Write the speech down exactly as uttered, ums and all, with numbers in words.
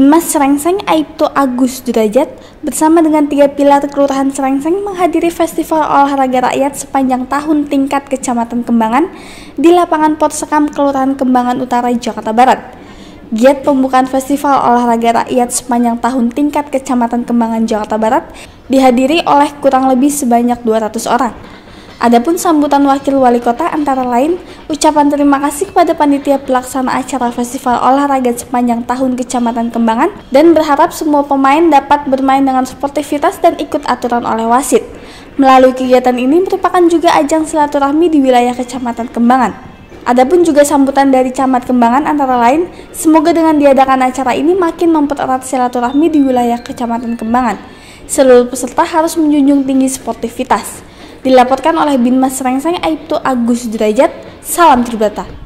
Binmas Srengseng Aibtu Agus Derajat bersama dengan tiga pilar Kelurahan Srengseng menghadiri Festival Olahraga Rakyat sepanjang tahun tingkat Kecamatan Kembangan di lapangan Porsekam Kelurahan Kembangan Utara, Jakarta Barat. Giat pembukaan Festival Olahraga Rakyat sepanjang tahun tingkat Kecamatan Kembangan, Jakarta Barat dihadiri oleh kurang lebih sebanyak dua ratus orang. Adapun sambutan Wakil Wali Kota antara lain ucapan terima kasih kepada panitia pelaksana acara Festival Olahraga sepanjang tahun Kecamatan Kembangan dan berharap semua pemain dapat bermain dengan sportivitas dan ikut aturan oleh wasit. Melalui kegiatan ini merupakan juga ajang silaturahmi di wilayah Kecamatan Kembangan. Adapun juga sambutan dari Camat Kembangan antara lain, semoga dengan diadakan acara ini makin mempererat silaturahmi di wilayah Kecamatan Kembangan. Seluruh peserta harus menjunjung tinggi sportivitas. Dilaporkan oleh Binmas Srengseng Aibtu Agus Derajat, salam Tribata.